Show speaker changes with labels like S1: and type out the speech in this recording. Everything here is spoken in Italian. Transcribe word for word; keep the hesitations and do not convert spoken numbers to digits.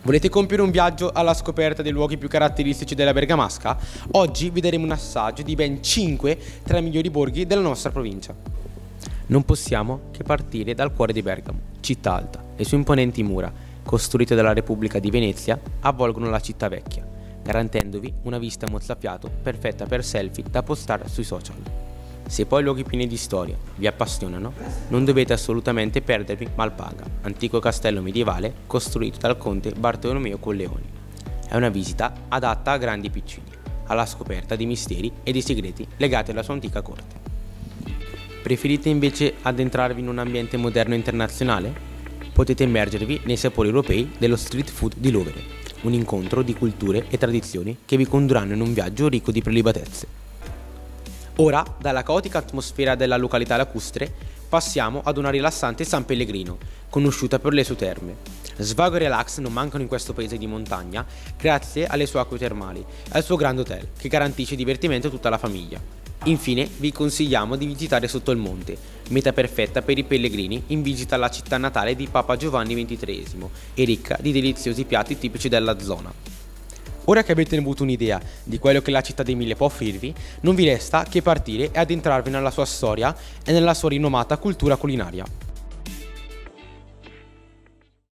S1: Volete compiere un viaggio alla scoperta dei luoghi più caratteristici della Bergamasca? Oggi vi daremo un assaggio di ben cinque tra i migliori borghi della nostra provincia. Non possiamo che partire dal cuore di Bergamo, città alta. Le sue imponenti mura, costruite dalla Repubblica di Venezia, avvolgono la città vecchia, garantendovi una vista mozzafiato perfetta per selfie da postare sui social. Se poi luoghi pieni di storia vi appassionano, non dovete assolutamente perdervi Malpaga, antico castello medievale costruito dal conte Bartolomeo Colleoni. È una visita adatta a grandi e piccini, alla scoperta di misteri e di segreti legati alla sua antica corte. Preferite invece addentrarvi in un ambiente moderno e internazionale? Potete immergervi nei sapori europei dello street food di Lovere, un incontro di culture e tradizioni che vi condurranno in un viaggio ricco di prelibatezze. Ora, dalla caotica atmosfera della località lacustre, passiamo ad una rilassante San Pellegrino, conosciuta per le sue terme. Svago e relax non mancano in questo paese di montagna, grazie alle sue acque termali e al suo Grand Hotel, che garantisce divertimento a tutta la famiglia. Infine, vi consigliamo di visitare Sotto il Monte, meta perfetta per i pellegrini in visita alla città natale di Papa Giovanni ventitreesimo e ricca di deliziosi piatti tipici della zona. Ora che avete avuto un'idea di quello che la città dei Mille può offrirvi, non vi resta che partire e addentrarvi nella sua storia e nella sua rinomata cultura culinaria.